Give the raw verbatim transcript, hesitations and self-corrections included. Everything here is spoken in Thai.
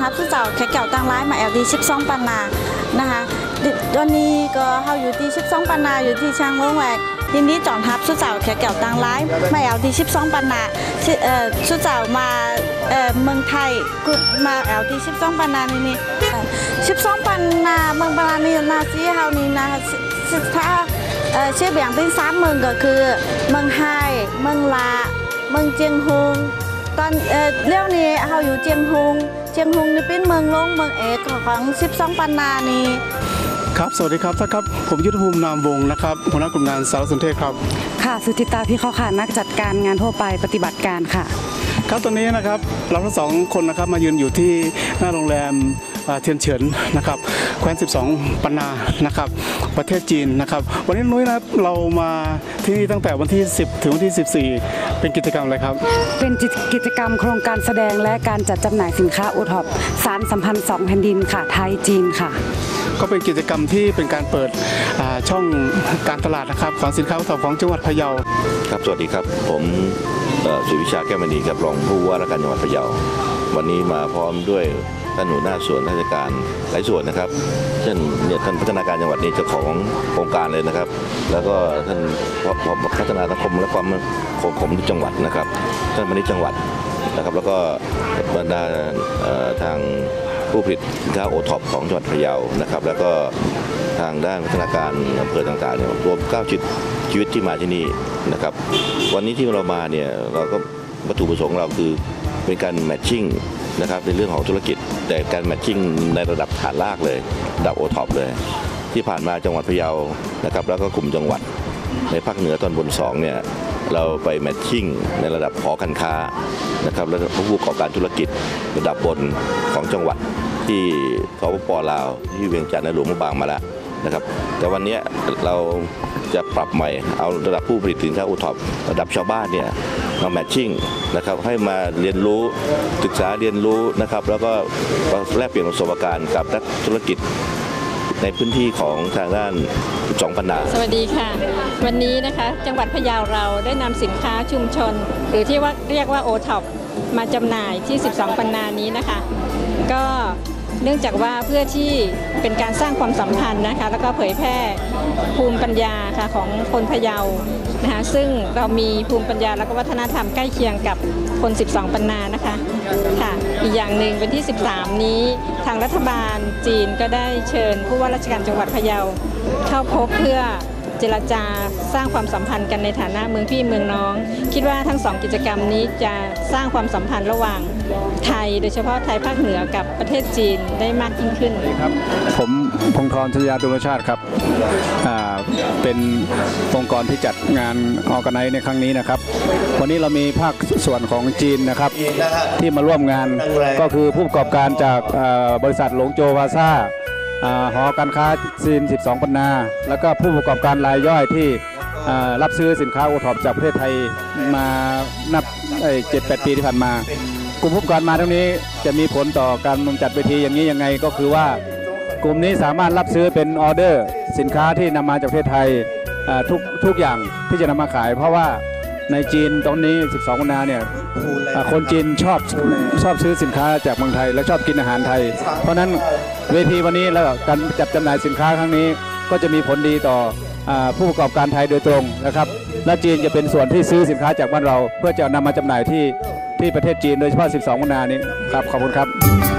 รับสุเจ้าแขกเก่าตั้งร้ายมาแอลดีสิบสองปันนานะคะตอนนี้ก็เขาอยู่ที่สิบสองปันนาอยู่ที่ช่างลงแหวกยินดีจอนทับสุเจ้าแขกเก่าตั้งร้ายมาแอลดีสิบสองปันนาสุเจ้ามาเมืองไทยมาแอลดีสิบสองปันนานี่นี่สิบสองปันนาเมืองปันนานี่นาซีเฮานี่นะถ้าเชื่อแบ่งเป็นสามเมืองก็คือเมืองไฮเมืองลาเมืองเจียงฮงตอนเรื่องนี้เขาอยู่เจียงฮงเจียงฮงนี่เป็นเมืองลงเมืองเอกของสิบสองปันนานี่ครับสวัสดีครับท่านครับผมยุทธภูมินามวงศ์นะครับหัวหน้ากลุ่มงานสารสนเทศครับค่ะสุจิตาพี่เข้าค่ะนักจัดการงานทั่วไปปฏิบัติการค่ะครับตอนนี้นะครับเราทั้งสองคนนะครับมายืนอยู่ที่หน้าโรงแรมเทียนเฉินนะครับแคว้นสิบสองปันนานะครับประเทศจีนนะครับวันนี้นุ้ยนะครับเรามาที่นี่ตั้งแต่วันที่สิบถึงวันที่สิบสี่เป็นกิจกรรมอะไรครับเป็นกิจกรรมโครงการแสดงและการจัดจำหน่ายสินค้าโอท็อปสารสัมพันธ์สองแผ่นดินค่ะไทยจีนค่ะก็เป็นกิจกรรมที่เป็นการเปิดช่องการตลาดนะครับของสินค้าโอท็อปของจังหวัดพะเยาครับสวัสดีครับผมสุวิชาแก้วมณีครับรองผู้ว่าราชการจังหวัดพะเยาวันนี้มาพร้อมด้วยท่านหัวหน้าส่วนราชการหลายส่วนนะครับเช่นเนี่ยท่านพัฒนาการจังหวัดนี้เจ้าของโครงการเลยนะครับแล้วก็ท่านพัฒนาสังคมและความมั่นคงของจังหวัดนะครับท่านมณิจังหวัดนะครับแล้วก็บรรดาทางผู้ผลิตสินค้าโอท็อปของจังหวัดพะเยานะครับแล้วก็ทางด้านพัฒนาการอำเภอต่างๆเนี่ยรวมเก้าชีวิตชีวิตที่มาที่นี่นะครับวันนี้ที่เรามาเนี่ยเราก็วัตถุประสงค์เราคือเป็นการแมทชิ่งนะครับในเรื่องของธุรกิจแต่การแมทชิ่งในระดับฐานรากเลยระดับโอท็อปเลยที่ผ่านมาจังหวัดพะเยานะครับแล้วก็กลุ่มจังหวัดในภาคเหนือตอนบนสองเนี่ยเราไปแมทชิ่งในระดับหอการค้านะครับและผู้ประกอบการธุรกิจระดับบนของจังหวัดที่สปป.ลาวที่เวียงจันทร์และหลวงพระบางมาแล้วนะครับแต่วันนี้เราจะปรับใหม่เอาระดับผู้ผลิตสินค้าโอท็อประดับชาวบ้านเนี่ยมาแมทชิ่งนะครับให้มาเรียนรู้ศึกษาเรียนรู้นะครับแล้วก็แลกเปลี่ยนประสบการณ์กับนักธุรกิจในพื้นที่ของทางด้านสิบสองปันนาสวัสดีค่ะวันนี้นะคะจังหวัดพะเยาเราได้นำสินค้าชุมชนหรือที่ว่าเรียกว่าโอท็อปมาจำหน่ายที่สิบสองปันนานี้นะคะก็เนื่องจากว่าเพื่อที่เป็นการสร้างความสัมพันธ์นะคะแล้วก็เผยแพร่ภูมิปัญญาค่ะของคนพะเยานะคะซึ่งเรามีภูมิปัญญาและก็วัฒนธรรมใกล้เคียงกับคนสิบสองปันนานะคะค่ะอีกอย่างหนึ่งวันที่สิบสามนี้ทางรัฐบาลจีนก็ได้เชิญผู้ว่าราชการจังหวัดพะเยาเข้าพบเพื่อเจรจาสร้างความสัมพันธ์กันในฐานะเมืองพี่เมืองน้องคิดว่าทั้งสองกิจกรรมนี้จะสร้างความสัมพันธ์ระหว่างไทยโดยเฉพาะไทยภาคเหนือกับประเทศจีนได้มากยิ่งขึ้นครับผมพงธร ชยาดุลชาติครับเป็นองค์กรที่จัดงานออร์แกไนซ์ในครั้งนี้นะครับวันนี้เรามีภาคส่วนของจีนนะครับที่มาร่วมงานก็คือผู้ประกอบการจากบริษัทหลงโจวาซ่าหอการค้าจีนสิบสองปันนาแล้วก็ผู้ประกอบการรายย่อยที่รับซื้อสินค้าโอท็อปจากประเทศไทยมานับเจ็ดแปดปีที่ผ่านมากลุ่มผู้ประกอบการมาทั้งนี้จะมีผลต่อการจัดเวทีอย่างนี้ยังไงก็คือว่ากลุ่มนี้สามารถรับซื้อเป็นออเดอร์สินค้าที่นำมาจากประเทศไทยทุกทุกอย่างที่จะนำมาขายเพราะว่าในจีนตอนนี้สิบสองปันนาเนี่ยคนจีนชอบชอบซื้อสินค้าจากเมืองไทยและชอบกินอาหารไทยเพราะนั้นเวทีวันนี้แล้วการจัดจำหน่ายสินค้าครั้งนี้ก็จะมีผลดีต่อผู้ประกอบการไทยโดยตรงนะครับและจีนจะเป็นส่วนที่ซื้อสินค้าจากบ้านเราเพื่อจะนำมาจำหน่ายที่ที่ประเทศจีนโดยเฉพาะสิบสองปันนานี้ครับขอบคุณครับ